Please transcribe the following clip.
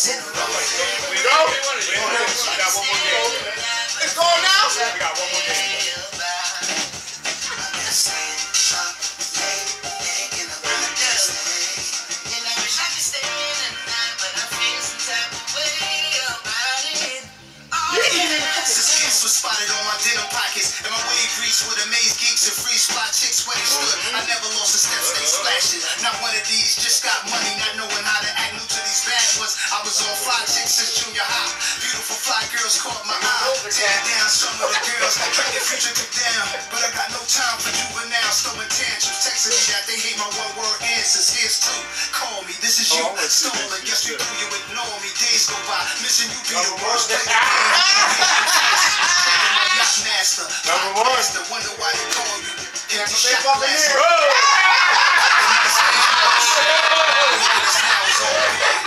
We go? We got one more game. It's going now? We got one more game. Spotted on my denim pockets, and my wave reached with amazed geeks and free spot chicks where they stood. I never lost a step, stay splashing. Not one of these, just got money, not knowing how to act. New to these bad ones, I was on fly chicks since junior high. Beautiful fly girls caught my eye. Tear down some of the girls, trying to future took down. But I got no time for juveniles, throwing tantrums, texting me that they hate my one-word answers. Here's two, call me, this is you, stolen. Guess you do, you ignore me. Days go by, missing you be the worst player. Master, Number one. Wonder why they call you empty They shot fucking blaster. here. Now it's all